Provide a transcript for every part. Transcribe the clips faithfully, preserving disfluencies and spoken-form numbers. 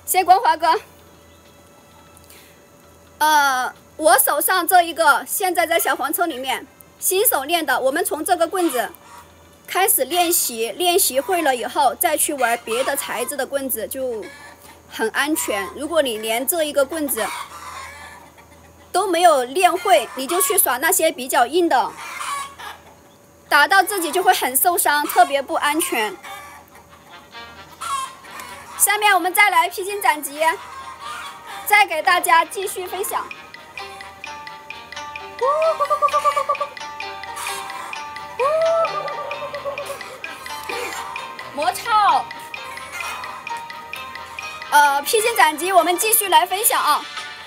谢光华哥。呃，我手上这一个现在在小黄车里面新手练的，我们从这个棍子开始练习，练习会了以后再去玩别的材质的棍子就很安全。如果你连这一个棍子都没有练会，你就去耍那些比较硬的，打到自己就会很受伤，特别不安全。下面我们再来披荆斩棘，再给大家继续分享。魔超，呃，披荆斩棘，我们继续来分享啊。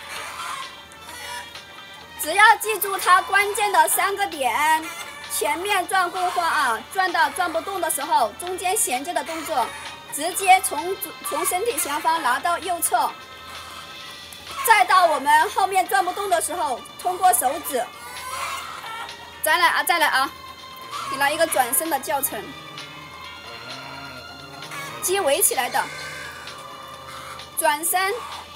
只要记住它关键的三个点：前面转棍花啊，转到转不动的时候，中间衔接的动作，直接从从身体前方拿到右侧，再到我们后面转不动的时候，通过手指。再来啊，再来啊！你来一个转身的教程，击围起来的转身。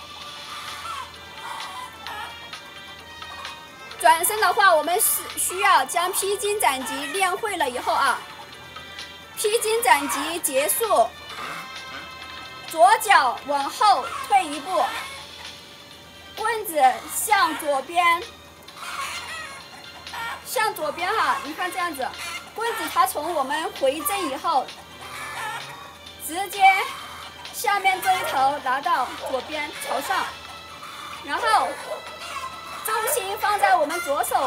转身的话，我们是需要将披荆斩棘练会了以后啊，披荆斩棘结束，左脚往后退一步，棍子向左边，向左边哈，你看这样子，棍子它从我们回正以后，直接下面这一头拿到左边朝上，然后重心放在我们左手，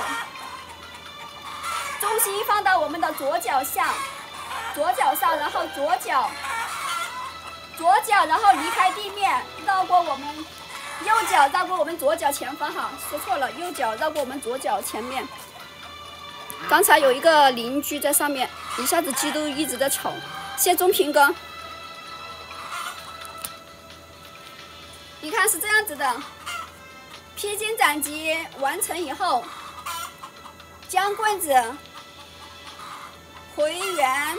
重心放到我们的左脚下，左脚上，然后左脚，左脚，然后离开地面，绕过我们右脚，绕过我们左脚前方哈，说错了，右脚绕过我们左脚前面。刚才有一个邻居在上面，一下子鸡都一直在吵。谢中平哥，你看是这样子的。披荆斩棘完成以后，将棍子回圆，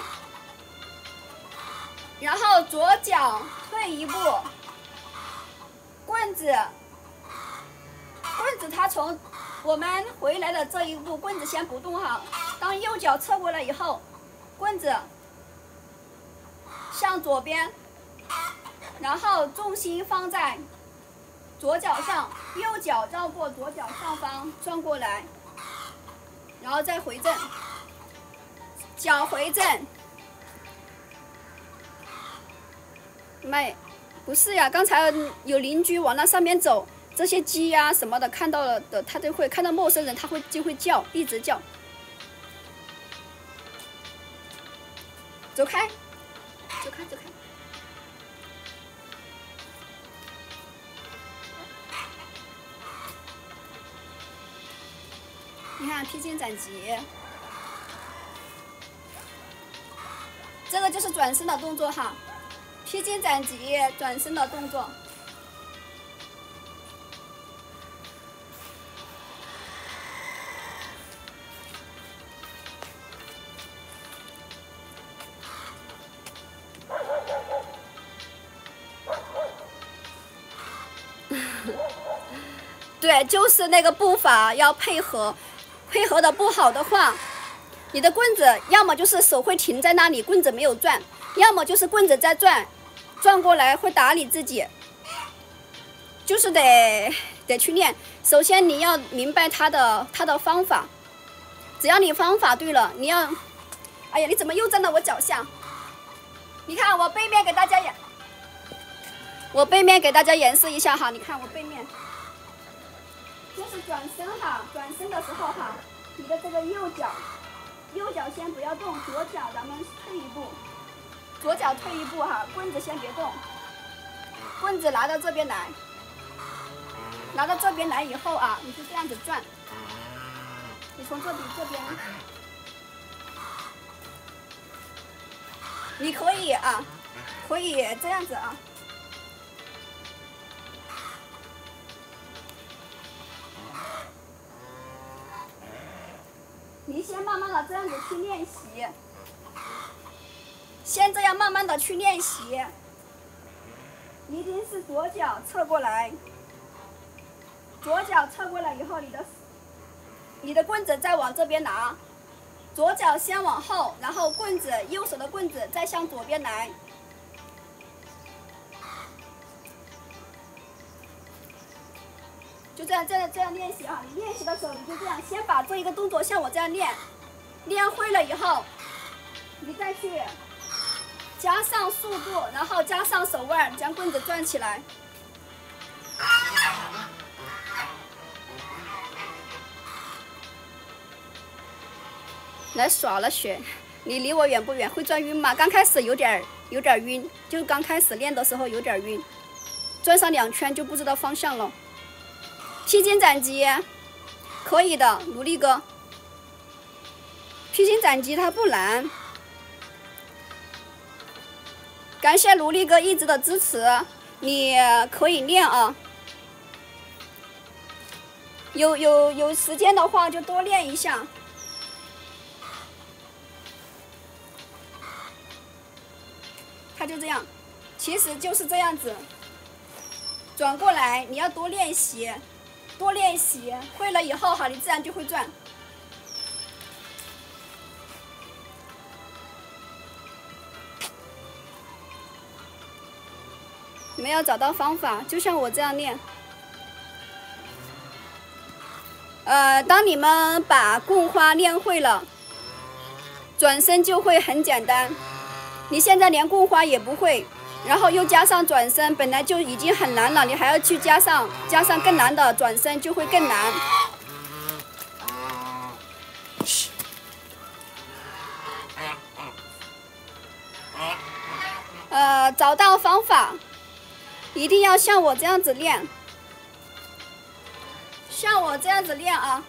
然后左脚退一步，棍子，棍子它从我们回来的这一步，棍子先不动哈。当右脚侧过来以后，棍子向左边，然后重心放在左脚上，右脚绕过左脚上方转过来，然后再回正，脚回正。没，不是呀，刚才有邻居往那上面走，这些鸡呀、啊、什么的看到了的，他就会看到陌生人，他会就会叫，一直叫。走开，走开，走开。你看披荆斩棘，这个就是转身的动作哈，披荆斩棘转身的动作。对，就是那个步伐要配合。配合的不好的话，你的棍子要么就是手会停在那里，棍子没有转，要么就是棍子在转，转过来会打你自己，就是得得去练。首先你要明白它的它的方法，只要你方法对了，你要，哎呀，你怎么又站到我脚下？你看我背面给大家演，我背面给大家演示一下哈，你看我背面。就是转身哈，转身的时候哈，你的这个右脚，右脚先不要动，左脚咱们退一步，左脚退一步哈，棍子先别动，棍子拿到这边来，拿到这边来以后啊，你就这样子转，你从这里这边，你可以啊，可以这样子啊。你先慢慢的这样子去练习，先这样慢慢的去练习， 一定是左脚侧过来，左脚侧过来以后，你的你的棍子再往这边拿，左脚先往后，然后棍子右手的棍子再向左边来。就这样，这样这样练习啊！你练习的时候，你就这样，先把这一个动作像我这样练，练会了以后，你再去加上速度，然后加上手腕，将棍子转起来。来耍了学，你离我远不远？会转晕吗？刚开始有点有点晕，就刚开始练的时候有点晕，转上两圈就不知道方向了。披荆斩棘，可以的，努力哥。披荆斩棘它不难，感谢努力哥一直的支持，你可以练啊。有有有时间的话就多练一下。它就这样，其实就是这样子，转过来，你要多练习。多练习，会了以后哈，你自然就会转。你们要找到方法，就像我这样练。呃，当你们把棍花练会了，转身就会很简单。你现在连棍花也不会。然后又加上转身，本来就已经很难了，你还要去加上加上更难的转身，就会更难。呃，找到方法，一定要像我这样子练，像我这样子练啊。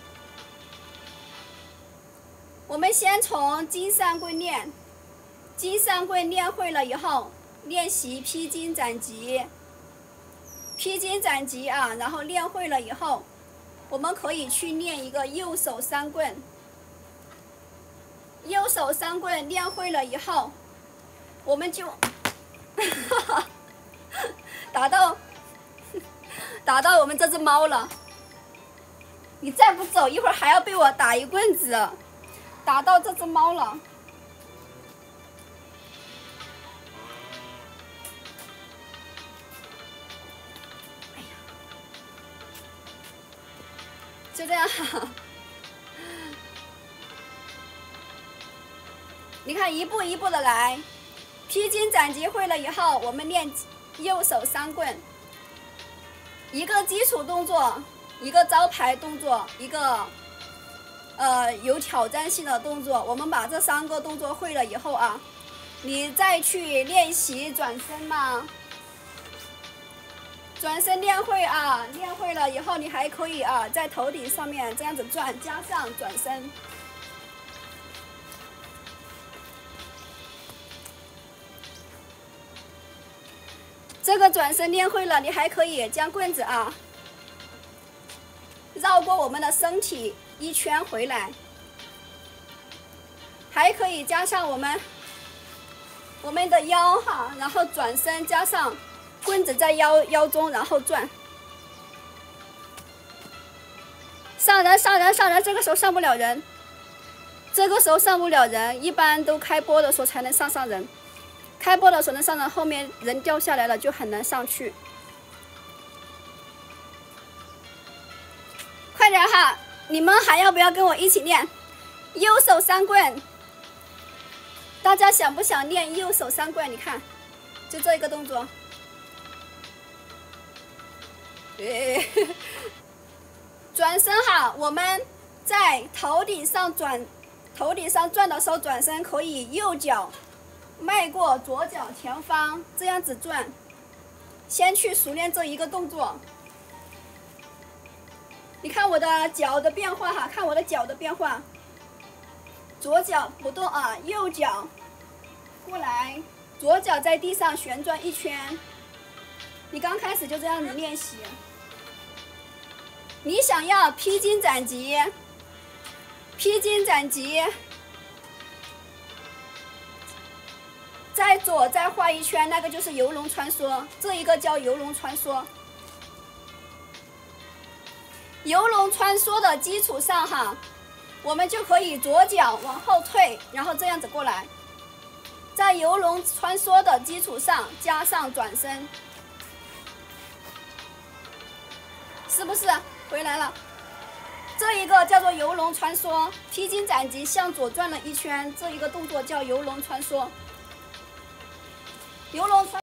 我们先从金三棍练，金三棍练会了以后。练习披荆斩棘，披荆斩棘啊！然后练会了以后，我们可以去练一个右手三棍。右手三棍练会了以后，我们就打到打到我们这只猫了。你再不走，一会儿还要被我打一棍子，打到这只猫了。就这样，你看一步一步的来，披荆斩棘会了以后，我们练右手三棍，一个基础动作，一个招牌动作，一个呃有挑战性的动作。我们把这三个动作会了以后啊，你再去练习转身嘛。转身练会啊，练会了以后，你还可以啊，在头顶上面这样子转，加上转身。这个转身练会了，你还可以将棍子啊绕过我们的身体一圈回来，还可以加上我们我们的腰哈，然后转身加上。棍子在腰腰中，然后转，上人上人上人，这个时候上不了人，这个时候上不了人，一般都开播的时候才能上上人，开播的时候能上人，后面人掉下来了就很难上去。快点哈，你们还要不要跟我一起练右手三棍？大家想不想练右手三棍？你看，就这一个动作。转身哈，我们在头顶上转，头顶上转的时候转身可以右脚迈过左脚前方，这样子转。先去熟练这一个动作。你看我的脚的变化哈，看我的脚的变化。左脚不动啊，右脚过来，左脚在地上旋转一圈。你刚开始就这样子练习。你想要披荆斩棘，披荆斩棘，在在左再画一圈，那个就是游龙穿梭，这一个叫游龙穿梭。游龙穿梭的基础上哈，我们就可以左脚往后退，然后这样子过来，在游龙穿梭的基础上加上转身，是不是回来了？这一个叫做游龙穿梭，披荆斩棘向左转了一圈，这一个动作叫游龙穿梭。游龙穿